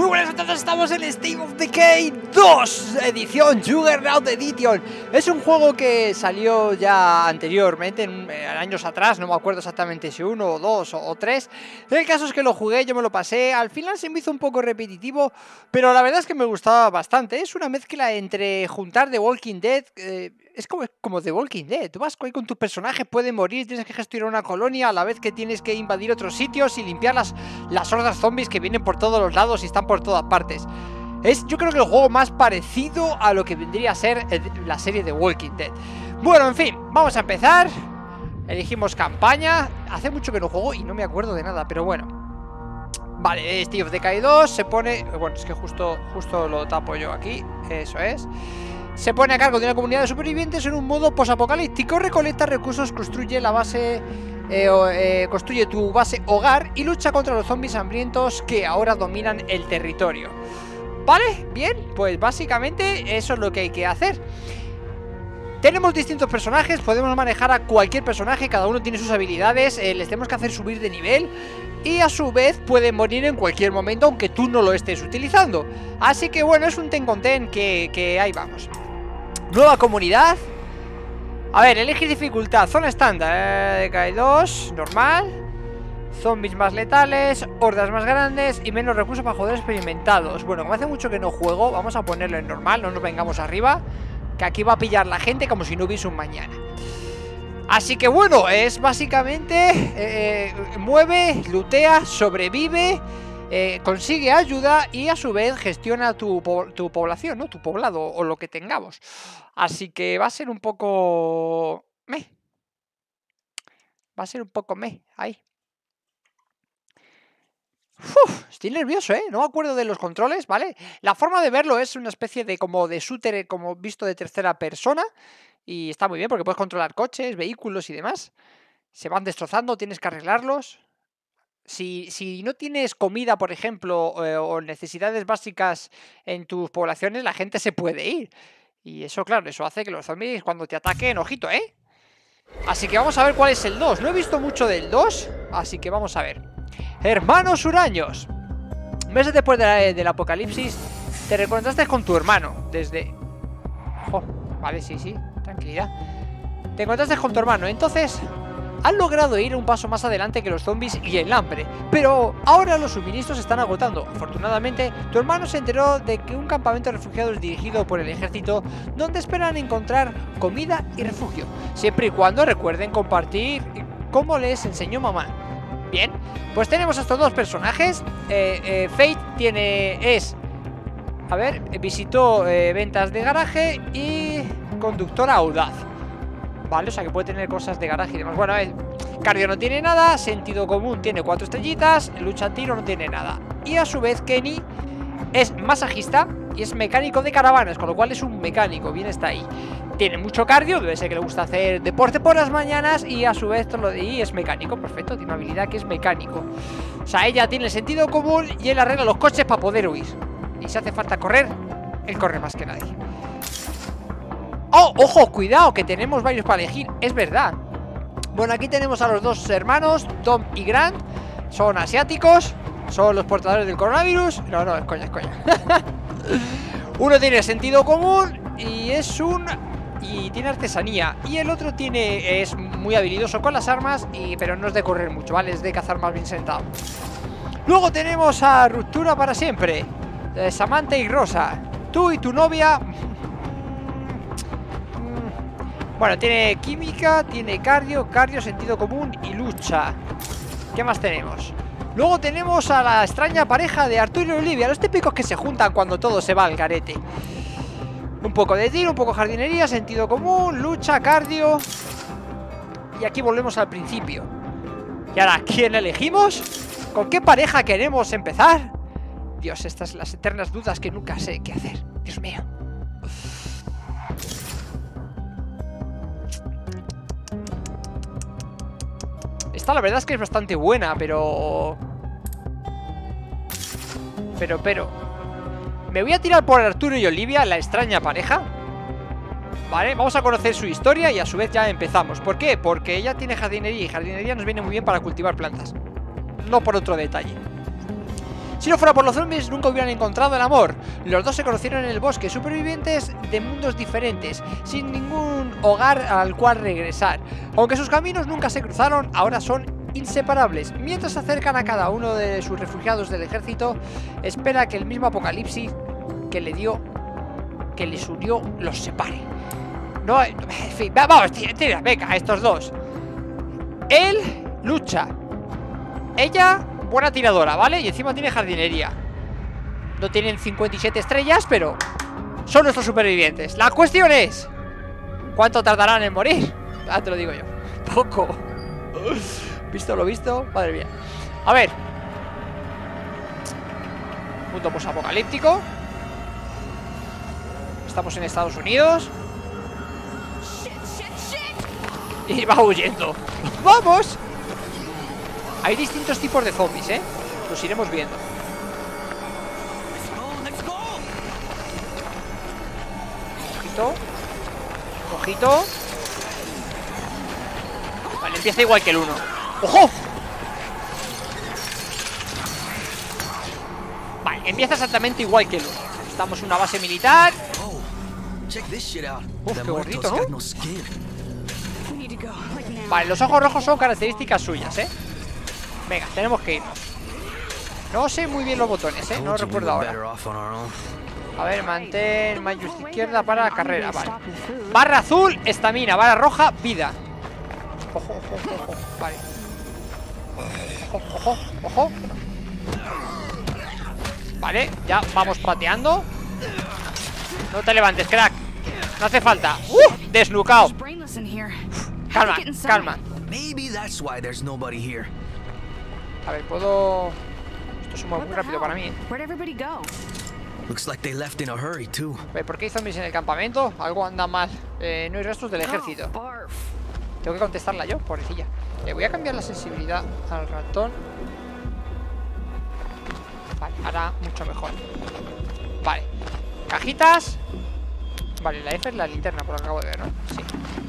Muy buenas a todos, estamos en State of Decay 2, edición Juggernaut Edition. Es un juego que salió ya anteriormente, años atrás, no me acuerdo exactamente si uno o dos o tres. El caso es que lo jugué, yo me lo pasé, al final se me hizo un poco repetitivo, pero la verdad es que me gustaba bastante. Es una mezcla entre juntar The Walking Dead, es como The Walking Dead. Tú vas ahí con tus personajes, pueden morir, tienes que gestionar una colonia a la vez que tienes que invadir otros sitios y limpiar las hordas zombies que vienen por todos los lados y están por todas partes. Es, yo creo que el juego más parecido a lo que vendría a ser la serie de Walking Dead. Bueno, en fin, vamos a empezar. Elegimos campaña. Hace mucho que no juego y no me acuerdo de nada, pero bueno. Vale, State of Decay 2 se pone... Bueno, es que justo lo tapo yo aquí. Eso es. Se pone a cargo de una comunidad de supervivientes en un modo posapocalíptico. Recolecta recursos, construye la base... construye tu base hogar y lucha contra los zombies hambrientos que ahora dominan el territorio. Vale, bien, pues básicamente eso es lo que hay que hacer. Tenemos distintos personajes, podemos manejar a cualquier personaje, cada uno tiene sus habilidades, les tenemos que hacer subir de nivel y a su vez pueden morir en cualquier momento aunque tú no lo estés utilizando. Así que bueno, es un ten con ten que ahí vamos. Nueva comunidad. A ver, elegir dificultad, zona estándar, Decay 2, normal. Zombies más letales, hordas más grandes y menos recursos para jugadores experimentados. Bueno, como hace mucho que no juego, vamos a ponerlo en normal, no nos vengamos arriba, que aquí va a pillar la gente como si no hubiese un mañana. Así que bueno, es básicamente mueve, lootea, sobrevive, consigue ayuda y a su vez gestiona tu población, ¿no? Tu poblado o lo que tengamos. Así que va a ser un poco... Va a ser un poco ahí. Uf, estoy nervioso, ¿eh? No me acuerdo de los controles, ¿vale? La forma de verlo es una especie de como de shooter, como visto de tercera persona. Y está muy bien porque puedes controlar coches, vehículos y demás. Se van destrozando, tienes que arreglarlos. Si no tienes comida, por ejemplo, o necesidades básicas en tus poblaciones, la gente se puede ir. Y eso, claro, eso hace que los zombies cuando te ataquen, ojito, ¿eh? Así que vamos a ver cuál es el 2. No he visto mucho del 2, así que vamos a ver. Hermanos huraños. Meses después del apocalipsis, te reencontraste con tu hermano desde... Ojo, vale, sí, tranquilidad. Te encontraste con tu hermano, entonces... Han logrado ir un paso más adelante que los zombies y el hambre, pero ahora los suministros se están agotando. Afortunadamente, tu hermano se enteró de que un campamento de refugiados dirigido por el ejército, donde esperan encontrar comida y refugio, siempre y cuando recuerden compartir como les enseñó mamá. Bien, pues tenemos estos dos personajes. Fate visitó ventas de garaje y conductora audaz. Vale, o sea que puede tener cosas de garaje y demás. Bueno, cardio no tiene nada, sentido común tiene 4 estrellitas, lucha a tiro no tiene nada. Y a su vez Kenny es masajista y es mecánico de caravanas, con lo cual es un mecánico, bien está ahí. Tiene mucho cardio, debe ser que le gusta hacer deporte por las mañanas y a su vez y es mecánico, perfecto, tiene una habilidad que es mecánico. O sea, ella tiene el sentido común y él arregla los coches para poder huir. Y si hace falta correr, él corre más que nadie. ¡Oh, ojo, cuidado, que tenemos varios para elegir! Es verdad. Bueno, aquí tenemos a los dos hermanos, Tom y Grant. Son asiáticos, son los portadores del coronavirus. No, es coña. Uno tiene sentido común y tiene artesanía. Y el otro es muy habilidoso con las armas, pero no es de correr mucho, ¿vale? Es de cazar más bien sentado. Luego tenemos a Ruptura para siempre, Samantha y Rosa. Tú y tu novia... Bueno, tiene química, tiene cardio, sentido común y lucha. ¿Qué más tenemos? Luego tenemos a la extraña pareja de Arturo y Olivia, los típicos que se juntan cuando todo se va al garete. Un poco de tiro, un poco de jardinería, sentido común, lucha, cardio. Y aquí volvemos al principio. Y ahora, ¿quién elegimos? ¿Con qué pareja queremos empezar? Dios, estas son las eternas dudas que nunca sé qué hacer. Dios mío. Esta la verdad es que es bastante buena, pero... Me voy a tirar por Arturo y Olivia, la extraña pareja. Vale, vamos a conocer su historia y a su vez ya empezamos. ¿Por qué? Porque ella tiene jardinería y jardinería nos viene muy bien para cultivar plantas. No por otro detalle. Si no fuera por los zombies, nunca hubieran encontrado el amor. Los dos se conocieron en el bosque, supervivientes de mundos diferentes, sin ningún hogar al cual regresar. Aunque sus caminos nunca se cruzaron, ahora son inseparables. Mientras se acercan a cada uno de sus refugiados del ejército, espera que el mismo apocalipsis que les unió los separe. No, en fin, vamos, tira, venga, estos dos. Él lucha. Ella, buena tiradora, ¿vale? Y encima tiene jardinería. No tienen 57 estrellas, pero son nuestros supervivientes. La cuestión es, ¿cuánto tardarán en morir? Ah, te lo digo yo. Poco. ¿Visto lo visto? Madre mía. A ver. Mundo posapocalíptico. Estamos en Estados Unidos. Y va huyendo. ¡Vamos! Hay distintos tipos de zombies, ¿eh? Los iremos viendo. Ojito. Ojito. Vale, empieza igual que el 1. ¡Ojo! Vale, empieza exactamente igual que el 1. Estamos en una base militar. Uf, qué gordito, ¿no? Vale, los ojos rojos son características suyas, ¿eh? Venga, tenemos que irnos. No sé muy bien los botones, ¿eh? No recuerdo ahora. A ver, mantén mayús izquierda para carrera, vale. Barra azul, estamina. Barra roja, vida. Ojo, ojo, ojo, vale. Ojo, ojo, ojo. Vale, ya vamos pateando. No te levantes, crack. No hace falta. Desnucado. Calma, calma. A ver, puedo... Esto se mueve muy rápido para mí, ¿eh? A ver, ¿por qué hay zombies en el campamento? Algo anda mal. No hay restos del ejército. Tengo que contestarla yo, pobrecilla. Le voy a cambiar la sensibilidad al ratón. Vale, ahora mucho mejor. Vale, cajitas. Vale, la F es la linterna, por lo que acabo de ver, ¿no? Sí.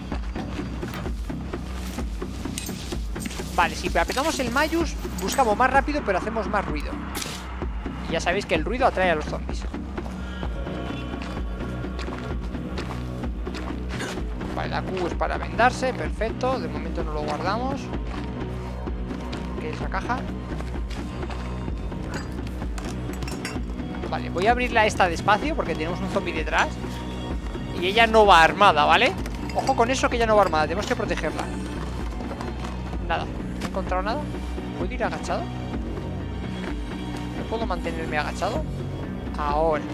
Vale, si apretamos el mayús, buscamos más rápido, pero hacemos más ruido. Y ya sabéis que el ruido atrae a los zombies. Vale, la Q es para vendarse, perfecto. De momento no lo guardamos. ¿Qué es la caja? Vale, voy a abrirla esta despacio porque tenemos un zombie detrás. Y ella no va armada, ¿vale? Ojo con eso, que ella no va armada, tenemos que protegerla. Nada, no he encontrado nada. ¿Puedo ir agachado? ¿No puedo mantenerme agachado? Ahora.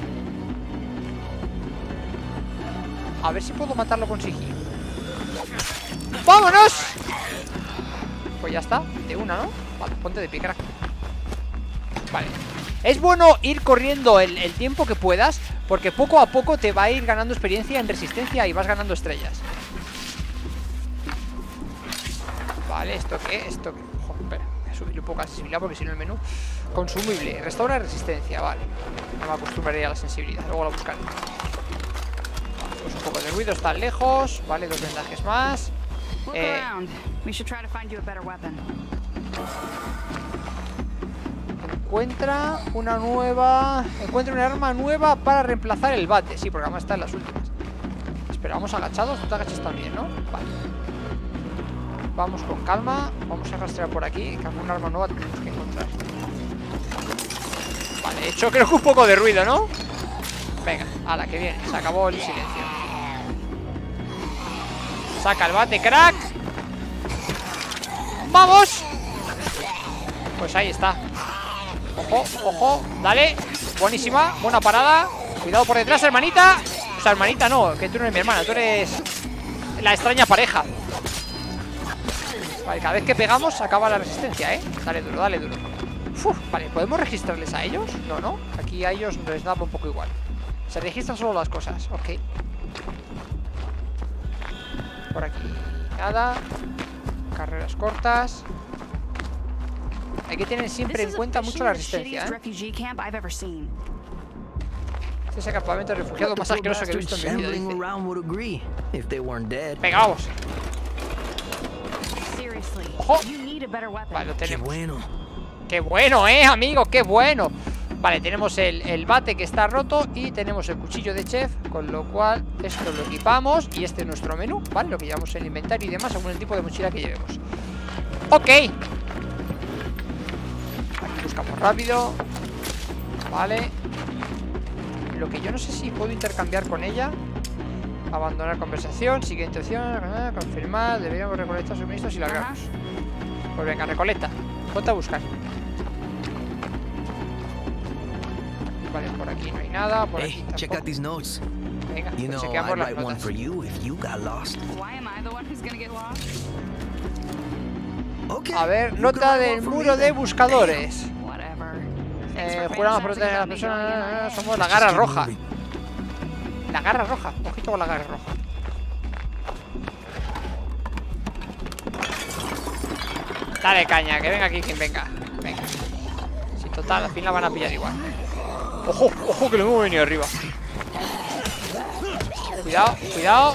A ver si puedo matarlo con sigilo. ¡Vámonos! Pues ya está, de una, ¿no? Vale, ponte de pie, crack. Vale. Es bueno ir corriendo el tiempo que puedas, porque poco a poco te va a ir ganando experiencia en resistencia y vas ganando estrellas. Vale, ¿esto qué? ¿Esto qué? Joder, espera, voy a subirle un poco la sensibilidad porque si no el menú... Consumible, restaura resistencia, vale. No me acostumbraré a la sensibilidad, luego la buscaré. Vale, pues un poco de ruido, está lejos. Vale, 2 vendajes más. Encuentra un arma nueva para reemplazar el bate. Sí, porque además está en las últimas. Espera, vamos agachados. Tú te agachas también, ¿no? Vale. Vamos con calma. Vamos a rastrear por aquí, que alguna arma nueva tenemos que encontrar. Vale, he hecho creo que un poco de ruido, ¿no? Venga, ala, que viene. Se acabó el silencio. Saca el bate, crack. ¡Vamos! Pues ahí está. Ojo, ojo, dale. Buenísima, buena parada. Cuidado por detrás, hermanita. O sea, hermanita no, que tú no eres mi hermana. Tú eres la extraña pareja. Vale, cada vez que pegamos acaba la resistencia, ¿eh? Dale duro, dale duro. Uf, vale, ¿podemos registrarles a ellos? No, no, aquí a ellos les da un poco igual. Se registran solo las cosas, ok. Por aquí nada. Carreras cortas. Hay que tener siempre en cuenta mucho la resistencia, ¿eh? Este es el campamento de refugiados más asqueroso que he visto en mi vida, dice. Venga, vamos. Ojo. Vale, lo tenemos. Qué bueno, amigo, qué bueno. Vale, tenemos el bate que está roto y tenemos el cuchillo de chef, con lo cual esto lo equipamos y este es nuestro menú, ¿vale? Lo que llevamos en el inventario y demás, según el tipo de mochila que llevemos. Ok. Aquí buscamos rápido. Vale. Lo que yo no sé si puedo intercambiar con ella. Abandonar conversación, siguiente opción, confirmar, deberíamos recolectar suministros y largarnos. Pues venga, recolecta. Ponte a buscar. Vale, por aquí no hay nada, por aquí tampoco. Check out these notes. Venga, You pues know, chequeamos I'd las write one notas. for you if you got lost. Why am I the one who's gonna get lost? Okay. A ver, you can nota write del one for muro me de then. buscadores. Whatever. Juramos proteger a las personas. Somos la garra roja. La garra roja. Ojito con la garra roja. Dale caña, que venga aquí quien venga. Venga. Si total, al fin la van a pillar igual. Ojo, ojo que le hemos venido arriba. Cuidado, cuidado.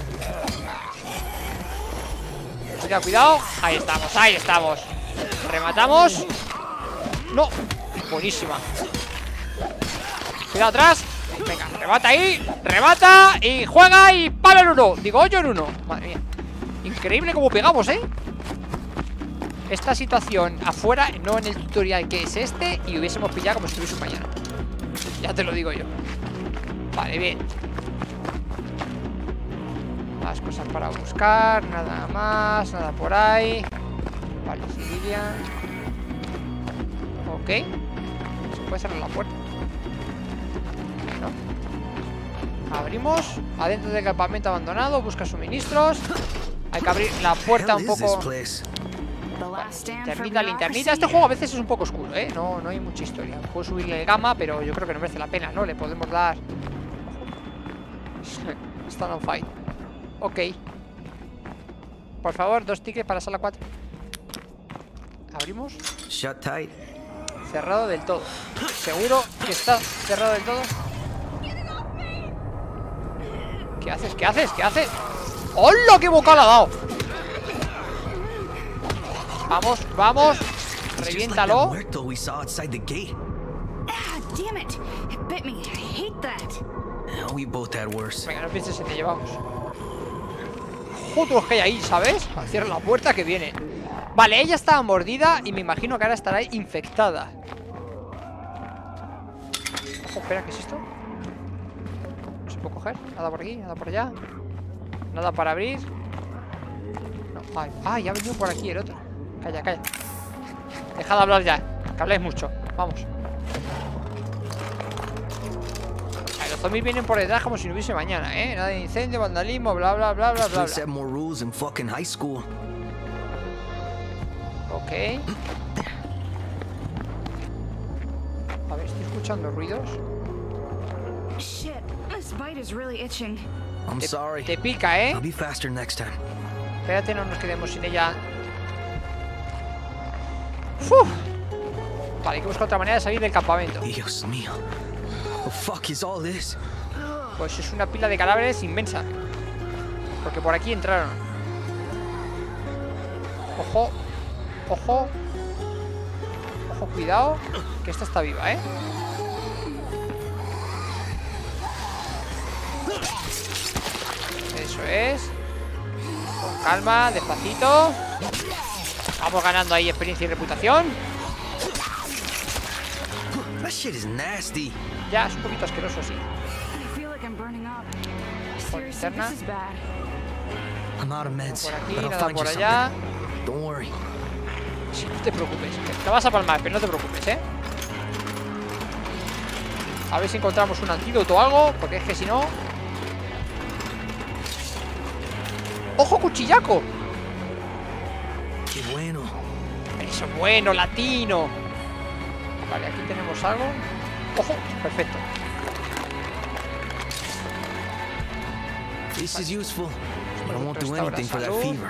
Cuidado, cuidado. Ahí estamos, ahí estamos. Rematamos. No. Buenísima. Cuidado atrás. Venga, remata ahí. Remata y juega y palo en uno. Digo, hoyo en uno. Madre mía. Increíble cómo pegamos, ¿eh? Esta situación afuera, no en el tutorial que es este, y hubiésemos pillado como si estuviese un mañana. Ya te lo digo yo. Vale, bien. Más cosas para buscar. Nada más, nada por ahí. Vale, Civilian. Ok. ¿Se puede cerrar la puerta? No. Abrimos. Adentro del campamento abandonado. Busca suministros. Hay que abrir la puerta un poco. Linternita, linternita. Este juego a veces es un poco oscuro, ¿eh? No hay mucha historia. Puedo subirle el gamma, pero yo creo que no merece la pena, ¿no? Le podemos dar... Stand on fight. Ok. Por favor, 2 tickets para sala 4. Abrimos. Shut tight. Cerrado del todo. ¿Seguro que está cerrado del todo? ¿Qué haces? ¿Qué haces? ¿Qué haces? ¡Hola! ¡Qué boca le ha dado! Vamos, vamos. Reviéntalo. Like that muerto we saw outside the gate. Ah, damn it! It bit me. I hate that. We both had worse. Venga, no pienses en te llevamos. Joder, que hay ahí, ¿sabes? Cierra la puerta que viene. Vale, ella estaba mordida y me imagino que ahora estará infectada. Ojo, espera, ¿qué es esto? No se puede coger. Nada por aquí, nada por allá. Nada para abrir. No, ay, ya ha venido por aquí el otro. Calla, calla. Deja de hablar ya, que habláis mucho. Vamos. Ay, los zombies vienen por detrás como si no hubiese mañana, ¿eh? Nada de incendio, vandalismo, bla, bla, bla, bla, bla, We set bla. more rules in fucking high school. Ok. A ver, estoy escuchando ruidos. Shit, this bite is really itching. I'm sorry. Te pica, ¿eh? I'll be faster next time. Espérate, no nos quedemos sin ella. ¡Uf! Vale, hay que buscar otra manera de salir del campamento. Dios mío. What the fuck is all this? Pues es una pila de cadáveres inmensa. Porque por aquí entraron. Ojo. Ojo. Ojo, cuidado. Que esta está viva, ¿eh? Eso es. Con calma, despacito. Vamos ganando ahí experiencia y reputación. That shit is nasty. Ya, es un poquito asqueroso, sí. I feel like I'm burning up. Seriously, linterna. this is bad. I'm out of meds, Por aquí, but I'll nada find you por allá. something. Don't worry. Sí, no te preocupes. Te vas a palmar, pero no te preocupes, ¿eh? A ver si encontramos un antídoto o algo, porque es que si no... ¡Ojo, cuchillaco! Qué bueno. Eso, bueno, latino. Vale, aquí tenemos algo. ¡Ojo! Perfecto. This is useful, but I won't do Restaura anything for that salud. fever.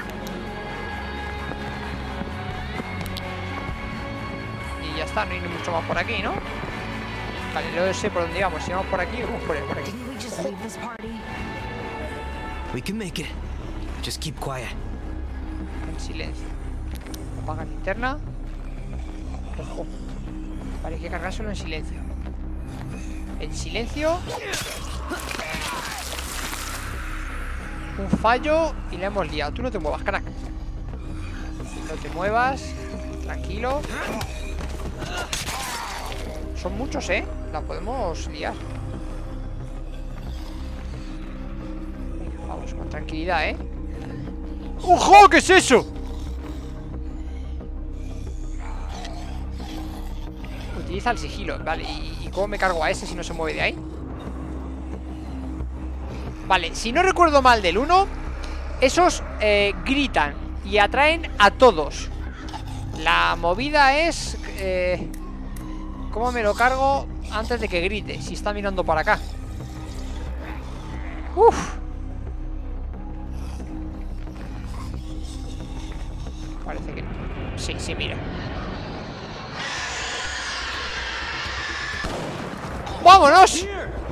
Y ya está, no hay ni mucho más por aquí, ¿no? Vale, no sé por dónde íbamos. Si vamos por aquí, vamos por aquí. Didn't we just leave this party? We can make it. Just keep quiet. En silencio. Apaga linterna. Ojo. Vale, hay que cargárselo en silencio. En silencio. Un fallo y le hemos liado. Tú no te muevas, crack. No te muevas. Tranquilo. Son muchos, ¿eh? La podemos liar. Venga, vamos, con tranquilidad, ¿eh? ¡Ojo! ¿Qué es eso? Utiliza el sigilo. Vale, ¿y cómo me cargo a ese si no se mueve de ahí? Vale, si no recuerdo mal del 1, esos gritan y atraen a todos. La movida es... ¿cómo me lo cargo antes de que grite? Si está mirando para acá. Uf. Parece que... Sí, sí, mira. ¡Vámonos!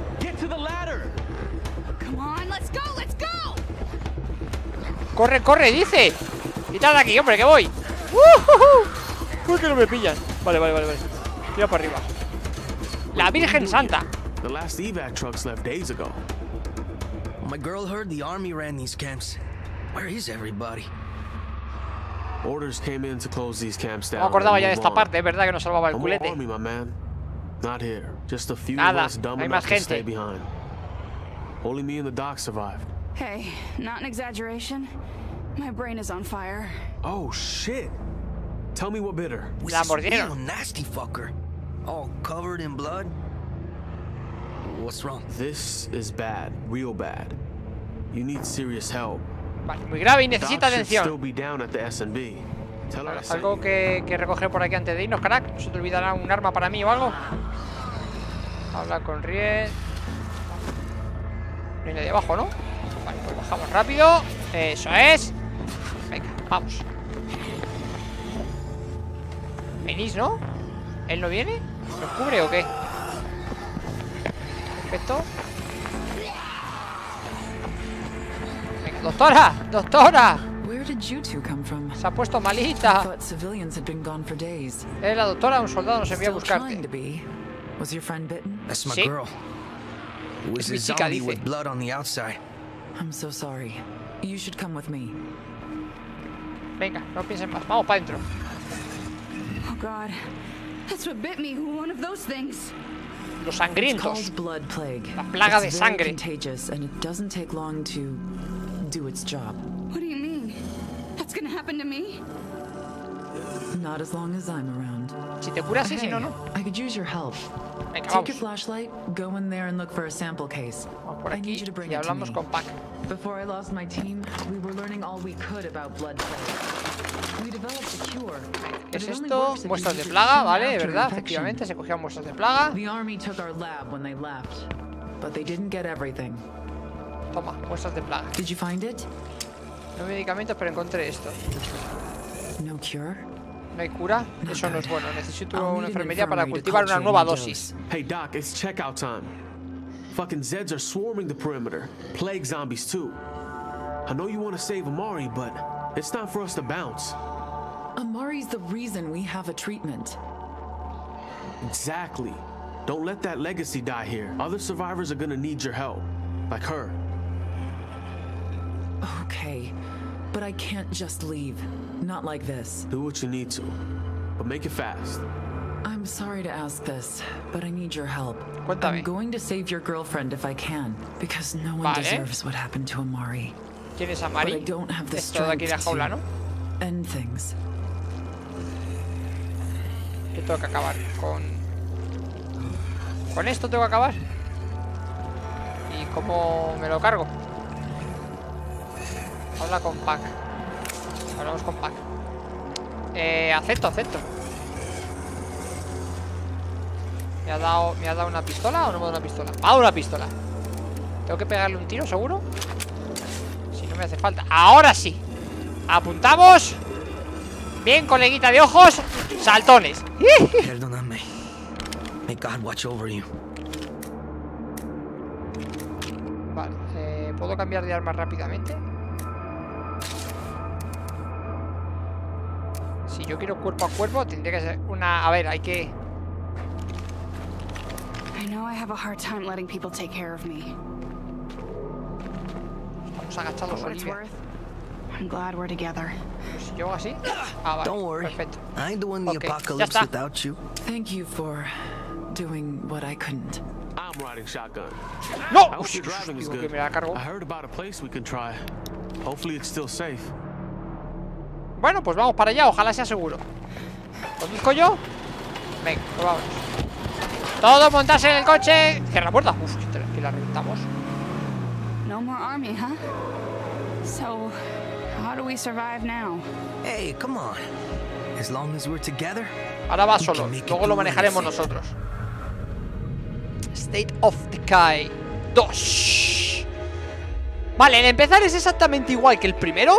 Corre, corre, dice. Quítate de aquí, hombre, que voy. Uy, que no me pillan. Vale, vale, vale, vale. Tira para arriba. La Virgen Santa. The last evac trucks left days ago. My girl heard the army ran these camps. Where is everybody? Orders came in to close these camps down. No me acordaba and ya de move esta on. parte, es verdad que nos salvaba el No more culete. army, my man. Not here. Just a few Nada, of us dumb hay enough más to stay gente. behind. Only me and the doc survived. Hey, not an exaggeration. My brain is on fire. Oh shit! Tell me what bit her. Was La this mordieron. real nasty fucker, all covered in blood. What's wrong? This is bad, real bad. You need serious help. Vale, muy grave y Doc necesita should still atención. be down at the S&B. Tell her I Vale, sent algo you. que recoger por aquí antes de irnos, crack. ¿No se te olvidará un arma para mí o algo? Habla con Riet. No hay nadie abajo, ¿no? Vale, pues bajamos rápido. Eso es. Venga, vamos. ¿Venís, no? ¿Él no viene? ¿Nos cubre o qué? Perfecto. Venga, doctora, doctora. Where did you two come from? Se ha puesto I malita. thought civilians had been gone for days. Es la doctora, un soldado nos envió a Still trying to buscarte. be. Was your friend bitten? That's my Sí. girl. It was mi a chica, zombie dice. with blood on the outside. I'm so sorry. You should come with me. Venga, no piensen más. Vamos para adentro. Oh God, that's what bit me. One of those things. Los It's sangrientos. called blood plague. La plaga de It's very sangre. contagious, and it doesn't take long to do its job. What do you mean? That's gonna happen to me? Not as long as I'm around. Si te curas, sí, si Hey, no, no. I could use your help. Venga, Take your vamos. flashlight, go in there and look for a sample case. Vamos por I need aquí you to bring y it to hablamos me. con Pac. Before I lost my team, we were learning all we could about blood plague. We developed a cure. ¿Qué but es it only esto? works if you Muestras use de it plaga, soon vale, after ¿verdad? infection. Efectivamente, se cogían muestras de plaga. The army took our lab when they left, but they didn't get everything. Toma, muestras de plaga. Did you find it? No medicamentos, pero encontré esto. No cure? ¿No hay cura? Eso no es bueno. Necesito I'll una need an enfermería para infirmary to cultivar una culture nueva any dosis. dose. Hey Doc, it's checkout time. Fucking Zeds are swarming the perimeter. Plague zombies too. I know you want to save Amari, but it's time for us to bounce. Amari's the reason we have a treatment. Exactly. Don't let that legacy die here. Other survivors are gonna need your help. Like her. Okay, but I can't just leave. Not like this. Do what you need to. But make it fast. I'm sorry to ask this, but I need your help. Cuéntame. I'm going to save your girlfriend if I can, because no one Vale. deserves what happened to Amari. ¿Quién es But I Amari? don't have the Esto de aquí strength de la jaula, ¿no? to end things. Yo tengo que acabar con... ¿Con esto tengo que acabar? ¿Y cómo me lo cargo? Habla con Pac. Hablamos con Pac. Acepto, acepto. ¿Me ha dado una pistola o no me ha dado una pistola? Me ha dado una pistola. ¿Tengo que pegarle un tiro, seguro? Si no me hace falta. ¡Ahora sí! ¡Apuntamos! Bien, coleguita de ojos. ¡Saltones! Perdóname. May God watch over you. Vale, ¿puedo cambiar de arma rápidamente? Si yo quiero cuerpo a cuerpo, tendría que ser una... A ver, hay que... I know I have a hard time letting people take care of me. Estamos agachados, For what it's Olivia. worth, I'm glad we're together. Pues si yo hago así. Ah, vale. Don't worry. Perfecto. I ain't doing the Okay, ya apocalypse está. without you. Thank you for doing what I couldn't. I'm riding shotgun. ¡No! I hope Uy, your driving is digo que good. me la cargo. I heard about a place we can try. Hopefully it's still safe. Bueno, pues vamos para allá, ojalá sea seguro. ¿Conduzco yo? Venga, pues vamos. Todos montarse en el coche. Cierra la puerta. Uf, que la reventamos. No more army, huh? So, how do we survive now? Hey, come on. As long as we're together. Ahora va we solo, can make it luego lo through manejaremos anything. nosotros. State of Decay 2. Vale, el empezar es exactamente igual que el primero.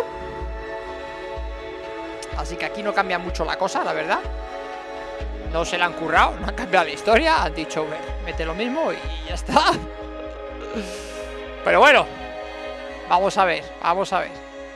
Así que aquí no cambia mucho la cosa, la verdad. No se la han currado, no han cambiado la historia. Han dicho, mete lo mismo y ya está. Pero bueno, vamos a ver, vamos a ver.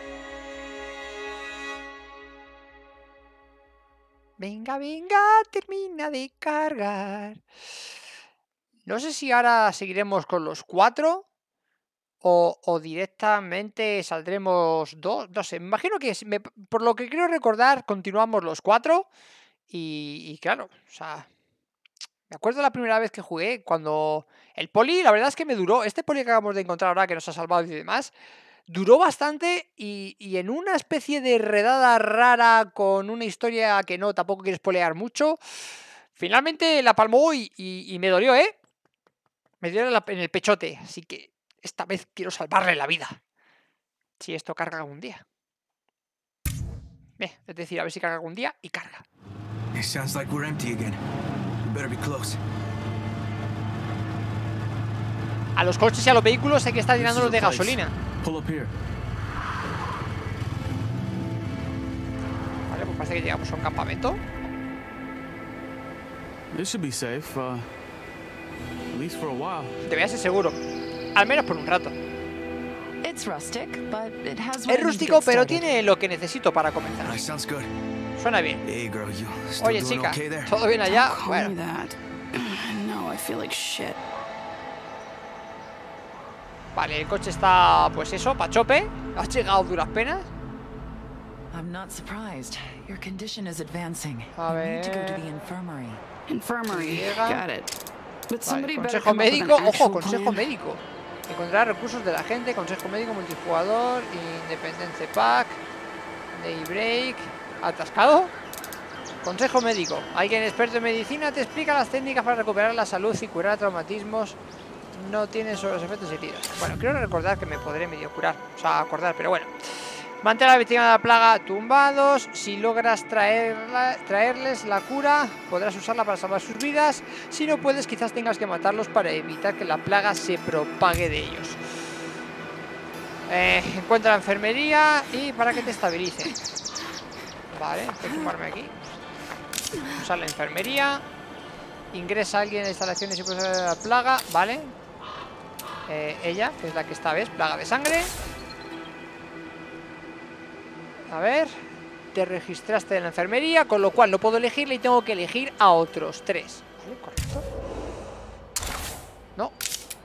Venga, venga, termina de cargar. No sé si ahora seguiremos con los 4 o directamente saldremos 2. No sé, me imagino que por lo que creo recordar continuamos los 4. Y claro, o sea, me acuerdo la primera vez que jugué cuando el poli, la verdad es que me duró. Este poli que acabamos de encontrar ahora que nos ha salvado y demás, duró bastante y en una especie de redada rara con una historia que no, tampoco quiero spoilear mucho. Finalmente la palmó y me dolió, ¿eh? Me dio en el pechote, así que esta vez quiero salvarle la vida. Si esto carga algún día. Es decir, a ver si carga algún día y carga. It sounds like we're empty again. We better be close. A los coches y a los vehículos hay que estar llenándolos de gasolina. Pull up here. Vale, pues parece que llegamos a un campamento. This should be safe, at least for a while. Debería ser seguro. Al menos por un rato. It's rustic, but it has what I Es need to rústico, get pero started. tiene lo que necesito para comenzar. Alright, sounds good. Suena bien. Hey, girl, you still Oye, doing chica, okay there? ¿todo bien allá? Call me Bueno, that. No, I feel like shit. vale, el coche está, pues eso, pachope. Has llegado a duras penas. I'm not surprised. Your condition is advancing. A You need to go to ver. the infirmary. Infirmary. Llega. Got it. But Vale, somebody better consejo come up with médico, an ojo, actual consejo plan. médico. Encontrar recursos de la gente, consejo médico, multijugador, Independence Pack, Daybreak, atascado. Consejo médico. Alguien experto en medicina te explica las técnicas para recuperar la salud y curar traumatismos. No tienen sobre los efectos heridos. Bueno, quiero recordar que me podré medio curar, o sea, acordar, pero bueno. Mantén a la víctima de la plaga tumbados. Si logras traerles la cura, podrás usarla para salvar sus vidas. Si no puedes, quizás tengas que matarlos para evitar que la plaga se propague de ellos. Encuentra la enfermería y para que te estabilice. Vale, tengo que tumbarme aquí. Usar la enfermería. Ingresa a alguien en instalaciones y puede salir la plaga. Vale. Ella, que es la que está, ¿ves? Plaga de sangre. A ver, te registraste en la enfermería, con lo cual no puedo elegirle y tengo que elegir a otros 3. ¿Vale? Correcto. No.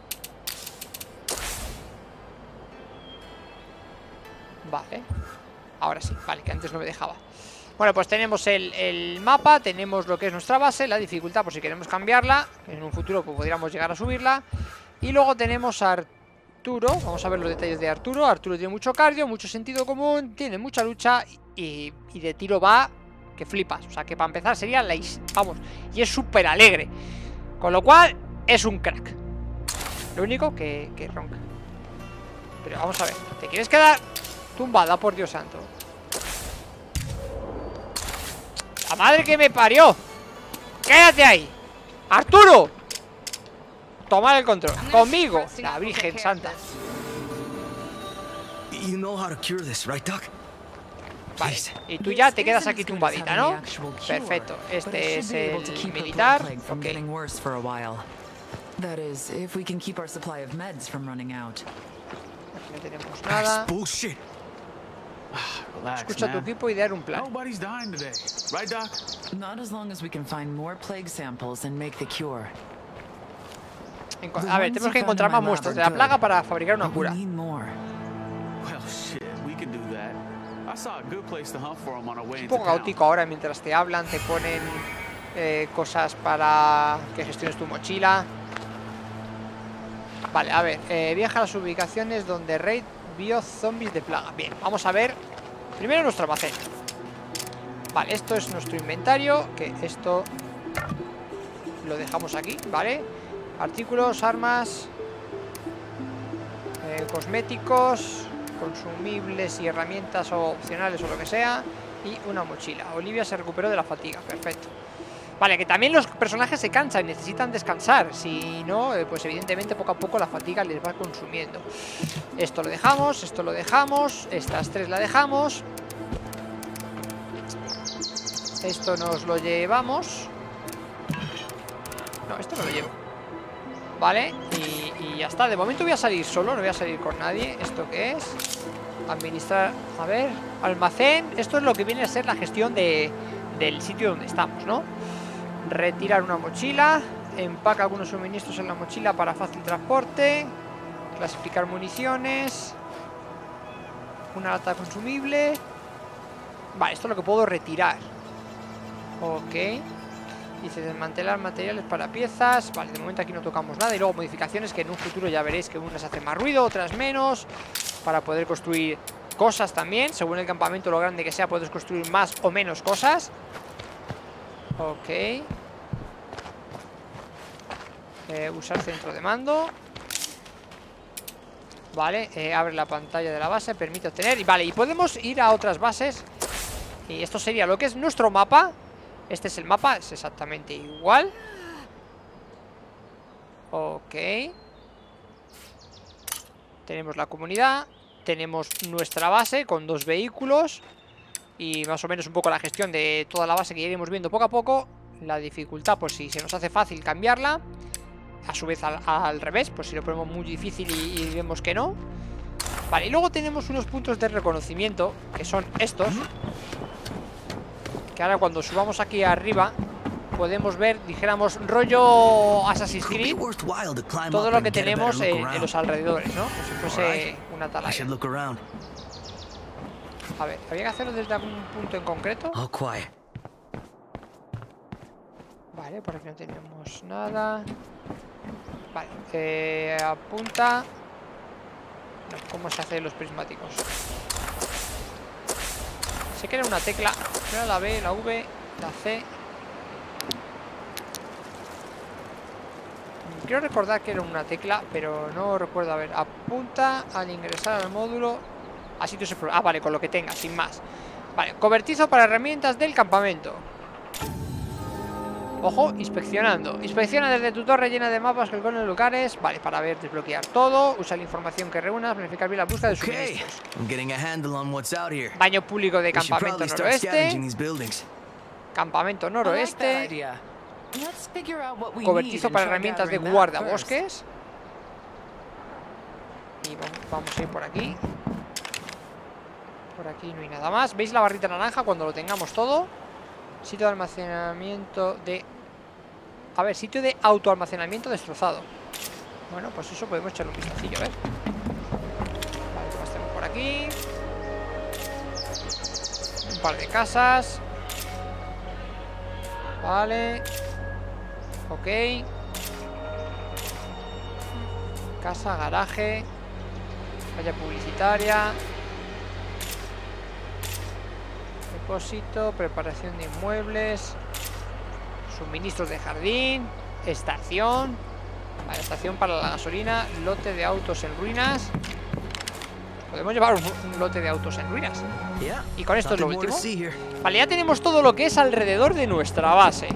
Vale. Ahora sí, vale, que antes no me dejaba. Bueno, pues tenemos el mapa, tenemos lo que es nuestra base, la dificultad por si queremos cambiarla. En un futuro pues, podríamos llegar a subirla. Y luego tenemos a Arturo, vamos a ver los detalles de Arturo. Arturo tiene mucho cardio, mucho sentido común, tiene mucha lucha y de tiro va que flipas. O sea que para empezar sería la... Vamos, y es súper alegre. Con lo cual es un crack. Lo único que ronca. Pero vamos a ver, ¿te quieres quedar tumbada, por Dios santo? ¡La madre que me parió! ¡Quédate ahí! ¡Arturo! Tomar el control. Conmigo. La Virgen Santa. You know how to cure this, right, Doc? Vale. Please. Y tú ya te quedas aquí tumbadita, ¿no? Perfecto. Este es el militar. Ok. That is, if we can keep our supply of meds from running out. Aquí no tenemos That's nada. bullshit. Relax, Escucha a tu man. equipo y dar un plan. Nobody's dying today, right, Doc? Not as long as we can find more plague samples and make the cure. A ver, tenemos que encontrar más muestras de la plaga para fabricar una cura. We need more. Well, shit, we can do that. I saw a good place to hunt for 'em on our way Es un into poco town. caótico ahora, mientras te hablan, te ponen cosas para que gestiones tu mochila. Vale, a ver, viaja a las ubicaciones donde Raid vio zombies de plaga. Bien, vamos a ver primero nuestro almacén. Vale, esto es nuestro inventario, que esto lo dejamos aquí, ¿vale? Artículos, armas, cosméticos, consumibles y herramientas opcionales o lo que sea. Y una mochila. Olivia se recuperó de la fatiga, perfecto. Vale, que también los personajes se cansan y necesitan descansar. Si no, pues evidentemente poco a poco la fatiga les va consumiendo. Esto lo dejamos, esto lo dejamos. Estas tres la dejamos. Esto nos lo llevamos. No, esto no lo llevo. Vale, y ya está. De momento voy a salir solo, no voy a salir con nadie. ¿Esto qué es? Administrar, a ver, almacén. Esto es lo que viene a ser la gestión del sitio donde estamos, ¿no? Retirar una mochila. Empaca algunos suministros en la mochila para fácil transporte. Clasificar municiones. Una lata consumible. Vale, esto es lo que puedo retirar. Ok. Dice desmantelar materiales para piezas. Vale, de momento aquí no tocamos nada. Y luego modificaciones que en un futuro ya veréis que unas hacen más ruido, otras menos. Para poder construir cosas también. Según el campamento, lo grande que sea, puedes construir más o menos cosas. Ok. Usar centro de mando. Vale, abre la pantalla de la base, permite obtener. Y vale, y podemos ir a otras bases. Y esto sería lo que es nuestro mapa. Este es el mapa, es exactamente igual. Ok. Tenemos la comunidad. Tenemos nuestra base con 2 vehículos. Y más o menos un poco la gestión de toda la base que iremos viendo poco a poco. La dificultad, pues si se nos hace fácil cambiarla. A su vez al revés, pues si lo ponemos muy difícil y vemos que no. Vale, y luego tenemos unos puntos de reconocimiento, que son estos. Que ahora cuando subamos aquí arriba podemos ver, dijéramos, rollo Assassin's Creed, todo lo que tenemos en los alrededores, ¿no? Como si fuese una atalaya. A ver, ¿había que hacerlo desde algún punto en concreto? Vale, por aquí no tenemos nada. Vale, apunta. No, ¿cómo se hace los prismáticos? Sé que era una tecla. Era la B, la V, la C. Quiero recordar que era una tecla, pero no recuerdo. A ver, apunta al ingresar al módulo a sitios explorados. Ah, vale, con lo que tenga, sin más. Vale, cobertizo para herramientas del campamento. Ojo, inspeccionando. Inspecciona desde tu torre llena de mapas que con lugares. Vale, para ver, desbloquear todo. Usa la información que reúnas, planificar bien la búsqueda de suministros. Baño público de campamento noroeste. Campamento noroeste. Cobertizo para herramientas de guardabosques. Y vamos a ir por aquí. Por aquí no hay nada más. ¿Veis la barrita naranja cuando lo tengamos todo? Sitio de almacenamiento de... A ver, sitio de autoalmacenamiento destrozado. Bueno, pues eso podemos echarle un vistacillo, a ver. Vale, ¿qué más tenemos por aquí? Un par de casas. Vale. Ok. Casa, garaje. Valla publicitaria. Depósito, preparación de inmuebles. Suministros de jardín. Estación. Vale, estación para la gasolina. Lote de autos en ruinas. Podemos llevar un lote de autos en ruinas. Y con esto es lo último. Vale, ya tenemos todo lo que es alrededor de nuestra base.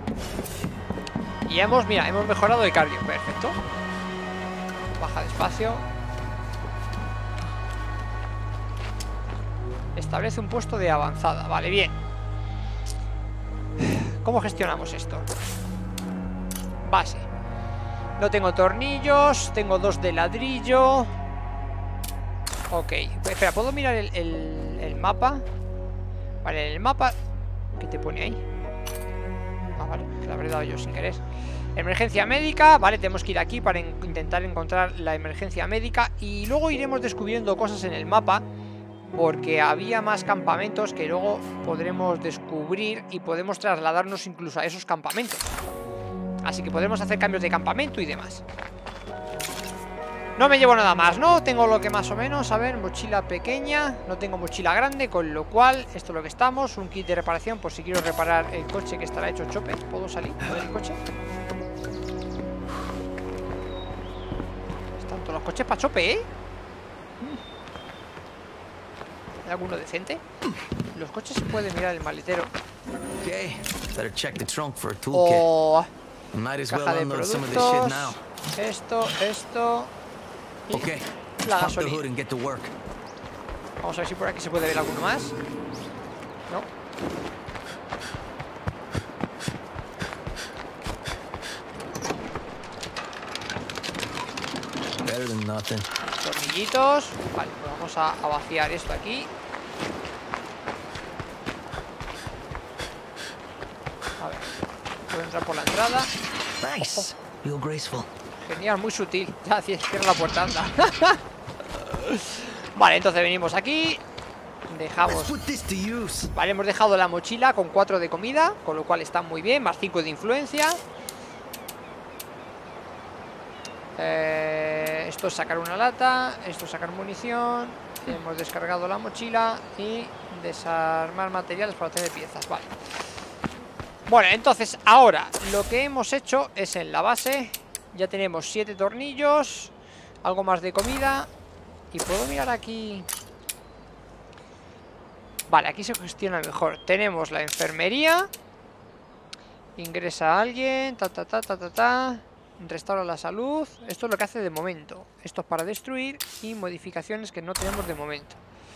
Y hemos, mira, hemos mejorado de cardio. Perfecto. Baja despacio. Establece un puesto de avanzada. Vale, bien. ¿Cómo gestionamos esto? Base. No tengo tornillos. Tengo 2 de ladrillo. Ok. Espera, ¿puedo mirar el mapa? Vale, en el mapa... ¿Qué te pone ahí? Ah, vale, que lo habré dado yo sin querer. Emergencia médica, vale, tenemos que ir aquí para intentar encontrar la emergencia médica. Y luego iremos descubriendo cosas en el mapa, porque había más campamentos que luego podremos descubrir y podemos trasladarnos incluso a esos campamentos. Así que podemos hacer cambios de campamento y demás. No me llevo nada más, ¿no? Tengo lo que más o menos, a ver, mochila pequeña. No tengo mochila grande, con lo cual esto es lo que estamos. Un kit de reparación por si quiero reparar el coche que estará hecho chope. ¿Puedo salir del coche? Están todos los coches para chope, ¿eh? ¿Hay alguno decente? Los coches se pueden mirar el maletero. Okay, better check the trunk for a toolkit. O Might as well caja de unload some of this shit productos. now. Esto y Okay, la pop the hood gasolina. and get to work. Vamos a ver si por aquí se puede ver alguno más. No. Better than nothing. Tornillitos. Vale, pues vamos a vaciar esto aquí. A ver, puedo entrar por la entrada. Nice. Real graceful. Genial, muy sutil. Ya, cierra la puerta, anda. Vale, entonces venimos aquí. Dejamos... Let's put this to use. Vale, hemos dejado la mochila con 4 de comida, con lo cual está muy bien, más 5 de influencia. Esto es sacar una lata, esto es sacar munición. Hemos descargado la mochila y desarmar materiales para obtener piezas. Vale. Bueno, entonces ahora lo que hemos hecho es en la base. Ya tenemos 7 tornillos, algo más de comida. Y puedo mirar aquí. Vale, aquí se gestiona mejor. Tenemos la enfermería. Ingresa a alguien. Restaura la salud. Esto es lo que hace de momento. Esto es para destruir. Y modificaciones que no tenemos de momento.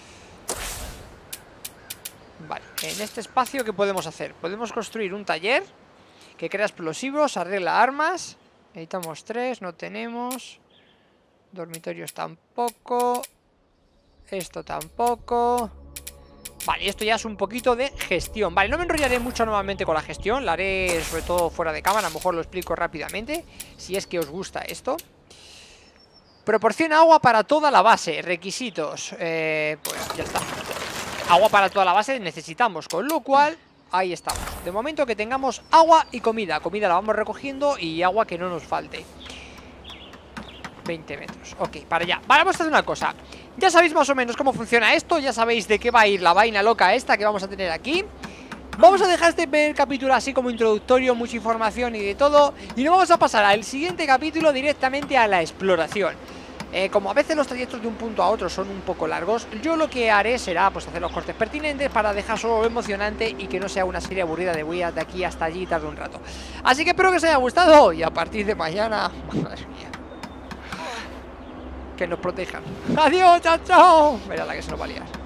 Vale, en este espacio, ¿qué podemos hacer? Podemos construir un taller que crea explosivos, arregla armas. Necesitamos 3, no tenemos. Dormitorios tampoco. Esto tampoco. Vale, esto ya es un poquito de gestión. Vale, no me enrollaré mucho nuevamente con la gestión. La haré sobre todo fuera de cámara. A lo mejor lo explico rápidamente, si es que os gusta esto. Proporciona agua para toda la base. Requisitos, pues ya está. Agua para toda la base necesitamos, con lo cual ahí estamos. De momento que tengamos agua y comida. Comida la vamos recogiendo y agua que no nos falte. 20 metros, ok, para allá. Vale, vamos a hacer una cosa. Ya sabéis más o menos cómo funciona esto. Ya sabéis de qué va a ir la vaina loca esta que vamos a tener aquí. Vamos a dejar este primer capítulo así como introductorio, mucha información y de todo. Y nos vamos a pasar al siguiente capítulo directamente a la exploración. Como a veces los trayectos de un punto a otro son un poco largos, yo lo que haré será pues hacer los cortes pertinentes para dejar solo lo emocionante y que no sea una serie aburrida de voy de aquí hasta allí tarde un rato. Así que espero que os haya gustado y a partir de mañana, madre mía, que nos protejan. Adiós, chao, chao. Verá la que se nos va a liar.